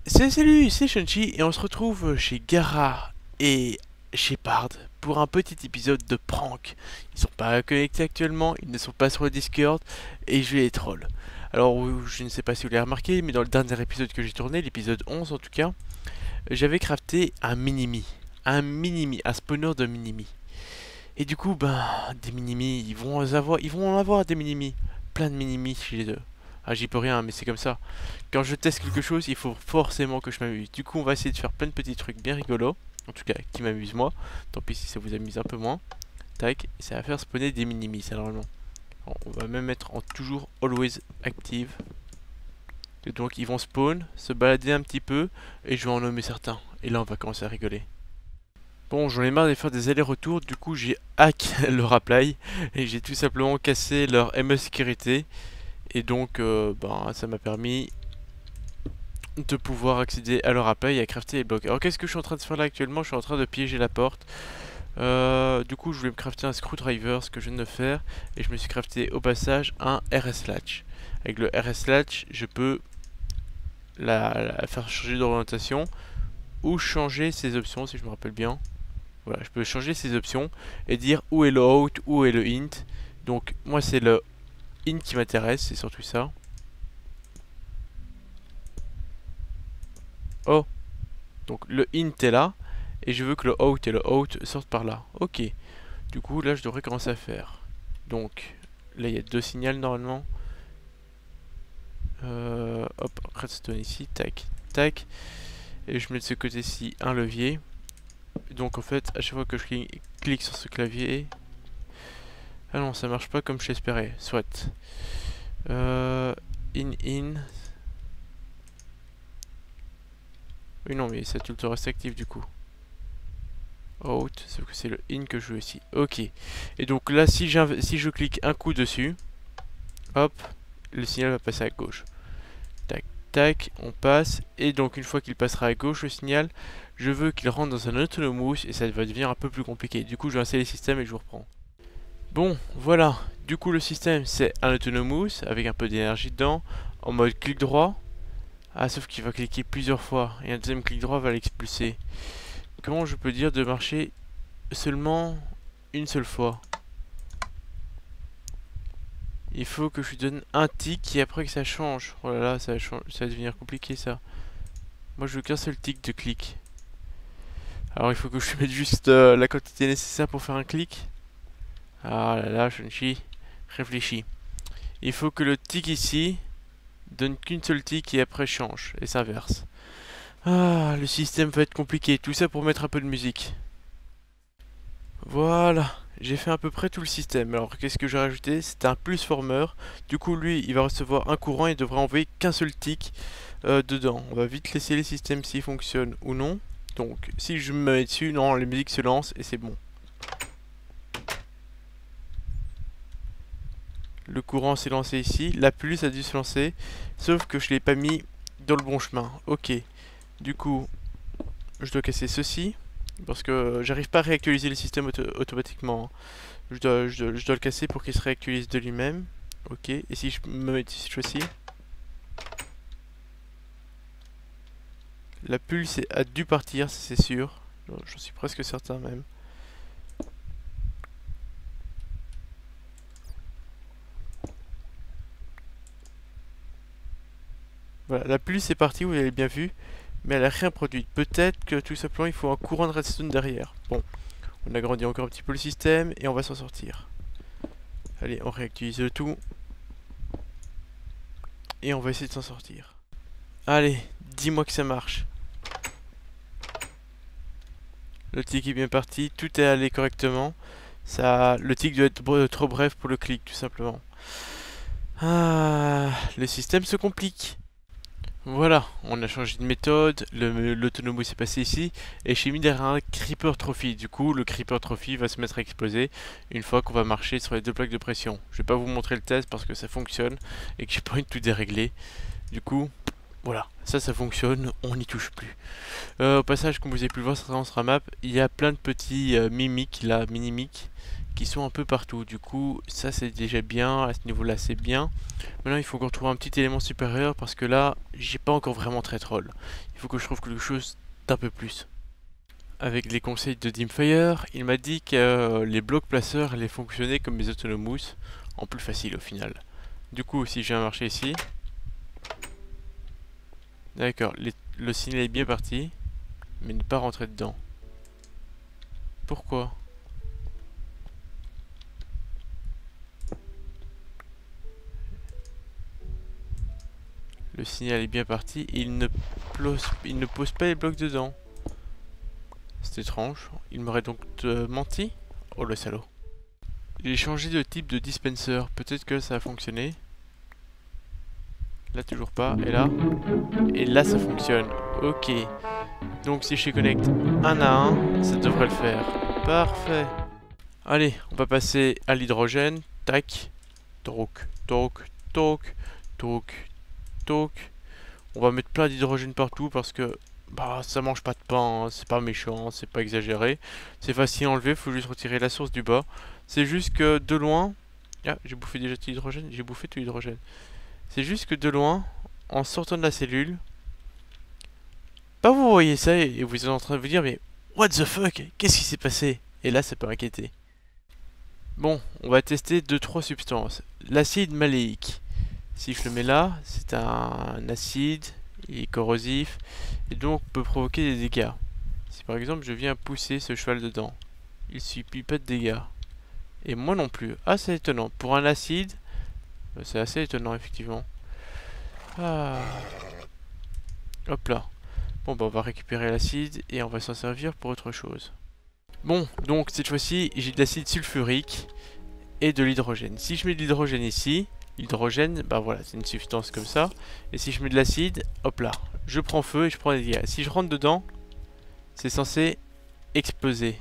Salut, c'est Shunchi et on se retrouve chez Gara et Shepard pour un petit épisode de prank. Ils sont pas connectés actuellement, ils ne sont pas sur le Discord et je les troll. Alors je ne sais pas si vous l'avez remarqué, mais dans le dernier épisode que j'ai tourné, l'épisode 11 en tout cas, j'avais crafté un mini-me. Un spawner de mini-me. Et du coup, des mini-me, ils vont en avoir des mini-me. Plein de mini-me chez eux. Ah, j'y peux rien, mais c'est comme ça. Quand je teste quelque chose, il faut forcément que je m'amuse. Du coup, on va essayer de faire plein de petits trucs bien rigolos. En tout cas, qui m'amusent moi. Tant pis si ça vous amuse un peu moins. Tac, et ça va faire spawner des mini-me, ça normalement. Bon, on va même mettre en toujours always active. Et donc, ils vont spawn, se balader un petit peu, et je vais en nommer certains. Et là, on va commencer à rigoler. Bon, j'en ai marre de faire des allers-retours, du coup j'ai hack leur apply et j'ai tout simplement cassé leur ME sécurité. Et donc, ça m'a permis de pouvoir accéder à leur appel et à crafter les blocs. Alors qu'est-ce que je suis en train de faire là actuellement? Je suis en train de piéger la porte. Du coup je voulais me crafter un screwdriver, ce que je viens de faire. Et je me suis crafté au passage un RS latch. Avec le RS latch je peux la faire changer d'orientation ou changer ses options si je me rappelle bien. Voilà, je peux changer ses options et dire où est le out, où est le int. Donc moi c'est le int qui m'intéresse, c'est surtout ça. Oh, donc le int est là et je veux que le out et le out sortent par là. Ok, du coup là je devrais commencer à faire. Donc là il y a deux signaux normalement. Hop, redstone ici, tac, tac. Et je mets de ce côté-ci un levier. Donc en fait à chaque fois que je clique sur ce clavier... Ah non, ça marche pas comme j'espérais, soit. In. Oui non mais ça tout le reste actif du coup. Out, sauf que c'est le in que je veux ici. Ok. Et donc là, si je clique un coup dessus, hop, le signal va passer à gauche. Tac, tac, on passe. Et donc une fois qu'il passera à gauche, le signal, je veux qu'il rentre dans un autonomous et ça va devenir un peu plus compliqué. Du coup, je vais installer le système et je vous reprends. Bon, voilà. Du coup, le système, c'est un autonomous avec un peu d'énergie dedans, en mode clic droit. Ah, sauf qu'il va cliquer plusieurs fois et un deuxième clic droit va l'expulser. Comment je peux dire de marcher seulement une seule fois? Il faut que je lui donne un tic et après que ça change. Oh là là, ça va devenir compliqué ça. Moi je veux qu'un seul tic de clic. Alors il faut que je lui mette juste la quantité nécessaire pour faire un clic. Ah là là, Shunchi, réfléchis. Il faut que le tic ici donne qu'une seule tic et après change. Et s'inverse. Ah, le système va être compliqué. Tout ça pour mettre un peu de musique. Voilà, j'ai fait à peu près tout le système. Alors qu'est-ce que j'ai rajouté? C'est un pulseformer. Du coup lui il va recevoir un courant et devrait envoyer qu'un seul tic dedans. On va vite laisser les systèmes s'ils fonctionnent ou non. Donc si je me mets dessus, non, la musique se lance et c'est bon. Le courant s'est lancé ici. La pulse a dû se lancer. Sauf que je l'ai pas mis dans le bon chemin. Ok. Du coup, je dois casser ceci. Parce que j'arrive pas à réactualiser le système automatiquement. Je dois le casser pour qu'il se réactualise de lui-même. Ok, et si je me mets cette fois-ci, la pulse a dû partir, c'est sûr. J'en suis presque certain même. Voilà, la pulse est partie, vous l'avez bien vu, mais elle a rien produit. Peut-être que tout simplement il faut un courant de redstone derrière. Bon, on agrandit encore un petit peu le système et on va s'en sortir. Allez, on réactualise le tout. Et on va essayer de s'en sortir. Allez, dis-moi que ça marche. Le tic est bien parti, tout est allé correctement. Le tic doit être trop bref pour le clic, tout simplement. Ah, le système se complique. Voilà, on a changé de méthode, l'autonomous s'est passé ici, et j'ai mis derrière un Creeper Trophy. Du coup, le Creeper Trophy va se mettre à exploser une fois qu'on va marcher sur les deux plaques de pression. Je vais pas vous montrer le test parce que ça fonctionne et que j'ai pas envie de tout dérégler. Du coup, Voilà, ça fonctionne, on n'y touche plus. Au passage, comme vous avez pu le voir sur la map, il y a plein de petits mimiques, là, mini-miques, qui sont un peu partout. Du coup, ça c'est déjà bien, à ce niveau-là c'est bien. Maintenant, il faut qu'on trouve un petit élément supérieur, parce que là, j'ai pas encore vraiment très troll. Il faut que je trouve quelque chose d'un peu plus. Avec les conseils de Dimfire, il m'a dit que les blocs placeurs allaient fonctionner comme mes Autonomous, en plus facile au final. Du coup, si j'ai un marché ici... D'accord, le signal est bien parti, mais n'est pas rentré dedans. Pourquoi? Le signal est bien parti, et il ne pose pas les blocs dedans. C'est étrange, il m'aurait donc menti? Oh le salaud. J'ai changé de type de dispenser, peut-être que ça a fonctionné. Là toujours pas, et là ça fonctionne. Ok, donc si je les connecte un à un, ça devrait le faire. Parfait. Allez, on va passer à l'hydrogène. Tac. Toc, toc, toc, toc, toc. On va mettre plein d'hydrogène partout parce que bah ça mange pas de pain, hein. C'est pas méchant, c'est pas exagéré. C'est facile à enlever, faut juste retirer la source du bas. C'est juste que de loin... Ah, j'ai bouffé déjà tout l'hydrogène, j'ai bouffé tout l'hydrogène. C'est juste que de loin, en sortant de la cellule, bah vous voyez ça et vous êtes en train de vous dire mais what the fuck, qu'est-ce qui s'est passé? Et là ça peut inquiéter. Bon, on va tester 2-3 substances. L'acide maléique. Si je le mets là, c'est un acide, il est corrosif et donc peut provoquer des dégâts. Si par exemple je viens pousser ce cheval dedans, il subit pas de dégâts. Et moi non plus. Ah, c'est étonnant. Pour un acide, c'est assez étonnant effectivement. Ah. Hop là. Bon bah on va récupérer l'acide et on va s'en servir pour autre chose. Bon, donc cette fois-ci j'ai de l'acide sulfurique et de l'hydrogène. Si je mets de l'hydrogène ici, l'hydrogène, bah voilà, c'est une substance comme ça. Et si je mets de l'acide, hop là, je prends feu et je prends des dégâts. Si je rentre dedans, c'est censé exploser.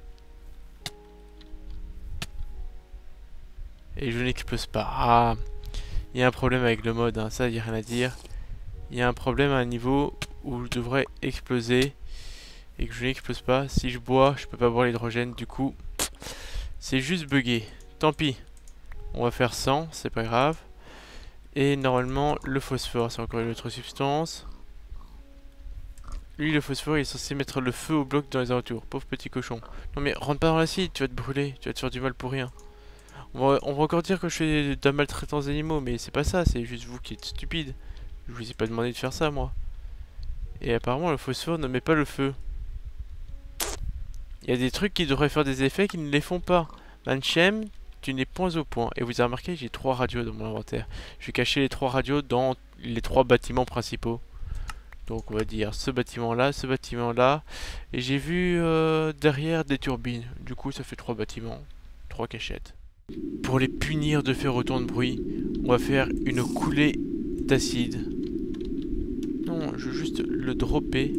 Et je n'explose pas. Ah, il y a un problème avec le mode, hein. Ça, il n'y a rien à dire. Il y a un problème à un niveau où je devrais exploser et que je n'explose pas. Si je bois, je peux pas boire l'hydrogène, du coup, c'est juste bugué. Tant pis. On va faire 100, c'est pas grave. Et normalement, le phosphore, c'est encore une autre substance. Lui, le phosphore, il est censé mettre le feu au bloc dans les alentours. Pauvre petit cochon. Non mais rentre pas dans l'acide, tu vas te brûler, tu vas te faire du mal pour rien. On va encore dire que je fais de la maltraitance d'animaux, mais c'est pas ça, c'est juste vous qui êtes stupide. Je vous ai pas demandé de faire ça, moi. Et apparemment, le phosphore ne met pas le feu. Il y a des trucs qui devraient faire des effets qui ne les font pas. Manchem, tu n'es point au point. Et vous avez remarqué, j'ai 3 radios dans mon inventaire. Je vais cacher les 3 radios dans les 3 bâtiments principaux. Donc on va dire ce bâtiment-là. Et j'ai vu derrière des turbines. Du coup, ça fait 3 bâtiments. 3 cachettes. Pour les punir de faire autant de bruit, on va faire une coulée d'acide. Non, je veux juste le dropper.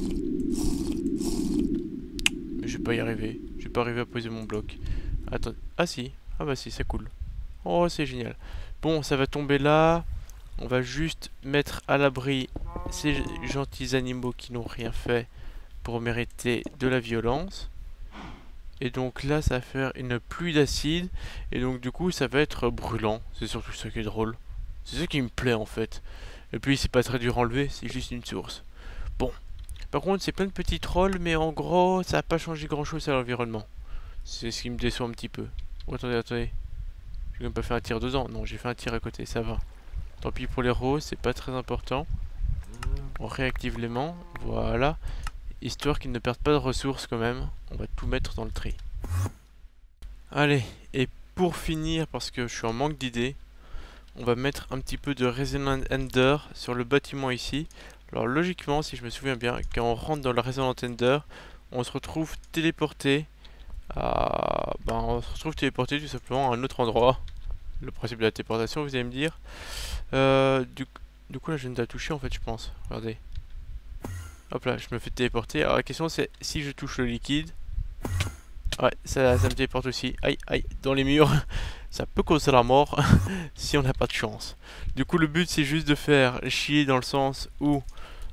Mais je vais pas y arriver. Je vais pas arriver à poser mon bloc. Attends. Ah si. Ah bah si, ça coule. Oh, c'est génial. Bon, ça va tomber là. On va juste mettre à l'abri ces gentils animaux qui n'ont rien fait pour mériter de la violence. Et donc là, ça va faire une pluie d'acide. Et donc du coup, ça va être brûlant. C'est surtout ça qui est drôle. C'est ça qui me plaît en fait. Et puis, c'est pas très dur à enlever, c'est juste une source. Bon. Par contre, c'est plein de petits trolls, mais en gros, ça n'a pas changé grand chose à l'environnement. C'est ce qui me déçoit un petit peu. Oh, attendez, attendez. J'ai même pas fait un tir dedans. Non, j'ai fait un tir à côté, ça va. Tant pis pour les roses, c'est pas très important. On réactive l'aimant, voilà. Histoire qu'ils ne perdent pas de ressources quand même. On va tout mettre dans le tri. Allez, et pour finir, parce que je suis en manque d'idées, on va mettre un petit peu de Resonant Ender sur le bâtiment ici. Alors logiquement, si je me souviens bien, quand on rentre dans le Resonant Ender, on se retrouve téléporté à... Ben, on se retrouve téléporté tout simplement à un autre endroit. Le principe de la téléportation, vous allez me dire. Du coup là je viens de la toucher en fait, je pense. Regardez. Hop là, je me fais téléporter. Alors la question c'est, si je touche le liquide, Ouais, ça me téléporte aussi. Aïe, aïe, dans les murs. Ça peut causer la mort si on n'a pas de chance. Du coup, le but, c'est juste de faire chier dans le sens où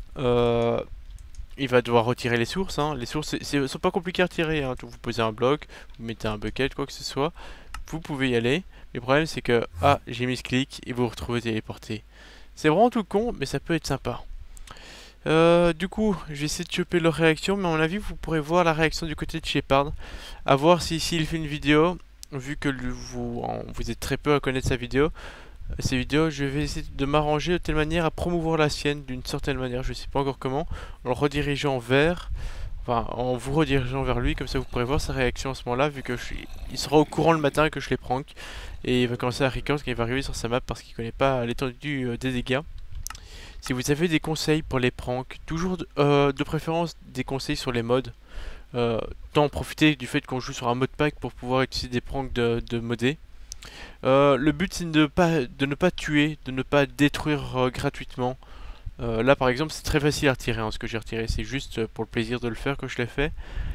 il va devoir retirer les sources. Hein. Les sources, sont pas compliquées à retirer. Hein. Vous posez un bloc, vous mettez un bucket, quoi que ce soit. Vous pouvez y aller. Mais le problème, c'est que, j'ai mis ce clic et vous vous retrouvez téléporté. C'est vraiment tout con, mais ça peut être sympa. Du coup, je vais essayer de choper leur réaction, mais à mon avis, vous pourrez voir la réaction du côté de Shepard. À voir s'il fait une vidéo, vu que vous êtes très peu à connaître sa vidéo. Ces vidéos, je vais essayer de m'arranger de telle manière à promouvoir la sienne d'une certaine manière, je sais pas encore comment, en le redirigeant en vous redirigeant vers lui, comme ça vous pourrez voir sa réaction à ce moment-là, vu que il sera au courant le matin que je les prank, et il va commencer à record quand il va arriver sur sa map parce qu'il connaît pas l'étendue des dégâts. Si vous avez des conseils pour les pranks, toujours de préférence des conseils sur les mods, tant profiter du fait qu'on joue sur un mode pack pour pouvoir utiliser des pranks de modés. Le but c'est de ne pas tuer, de ne pas détruire gratuitement. Là par exemple c'est très facile à retirer, hein, ce que j'ai retiré, c'est juste pour le plaisir de le faire que je l'ai fait.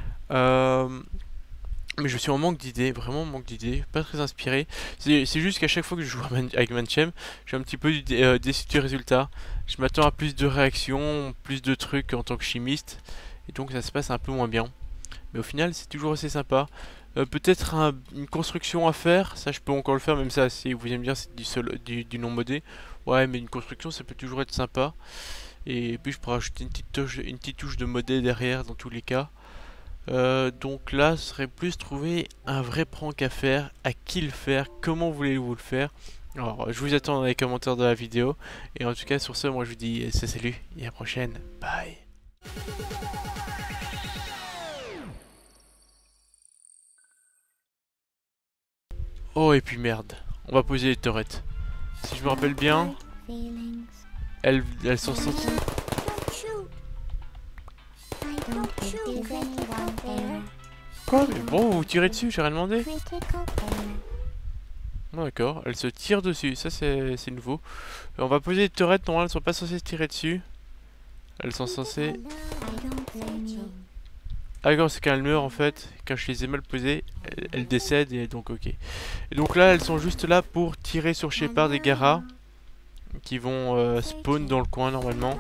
Mais je suis en manque d'idées, vraiment en manque d'idées, pas très inspiré. C'est juste qu'à chaque fois que je joue avec Manchem, je suis un petit peu déçu du résultat. Je m'attends à plus de réactions, plus de trucs en tant que chimiste, et donc ça se passe un peu moins bien. Mais au final c'est toujours assez sympa. Peut-être une construction à faire, ça je peux encore le faire, même ça si vous aimez bien c'est du non modé. Ouais, mais une construction ça peut toujours être sympa. Et puis je pourrais ajouter une petite touche de modé derrière dans tous les cas. Donc là, ce serait plus trouver un vrai prank à faire, à qui le faire, comment voulez-vous le faire. Alors, je vous attends dans les commentaires de la vidéo. Et en tout cas, sur ce, moi je vous dis salut et à la prochaine. Bye. Oh, et puis merde, on va poser les turrets. Si je me rappelle bien, elles sont sorties. Quoi? Mais bon, vous tirez dessus, j'ai rien demandé. D'accord, elles se tirent dessus, ça c'est nouveau. On va poser les turrets, normalement elles sont pas censées se tirer dessus. Elles sont censées... Ah d'accord, c'est quand elles meurent en fait, quand je les ai mal posées, elles décèdent et donc ok. Et donc là elles sont juste là pour tirer sur Shepard et Gara, qui vont spawn dans le coin normalement.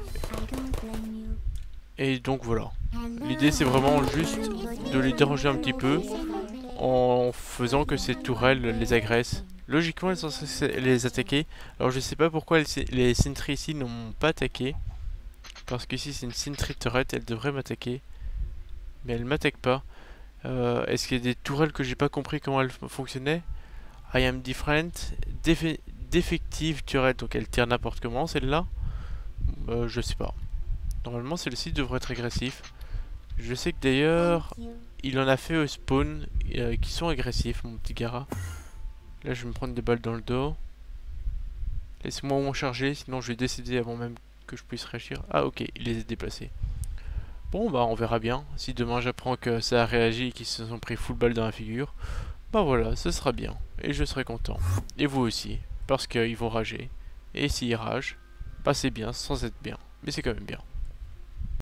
Et donc voilà. L'idée c'est vraiment juste de les déranger un petit peu en faisant que ces tourelles les agressent. Logiquement elles sont censées les attaquer. Alors je sais pas pourquoi les sentries ici n'ont pas attaqué. Parce qu'ici c'est une sentry turret, elle devrait m'attaquer. Mais elle m'attaque pas. Est-ce qu'il y a des tourelles que j'ai pas compris comment elles fonctionnaient? I am different. Défective turret, donc elle tire n'importe comment celle-là. Je sais pas. Normalement celle-ci devrait être agressif. Je sais que d'ailleurs il en a fait au spawn qui sont agressifs, mon petit Gara. Là je vais me prendre des balles dans le dos. Laissez-moi au moins charger, sinon je vais décéder avant même que je puisse réagir. Ah ok, il les a déplacés. Bon bah on verra bien. Si demain j'apprends que ça a réagi et qu'ils se sont pris full balle dans la figure, bah voilà, ce sera bien. Et je serai content. Et vous aussi, parce qu'ils vont rager. Et s'ils ragent, bah c'est bien sans être bien. Mais c'est quand même bien.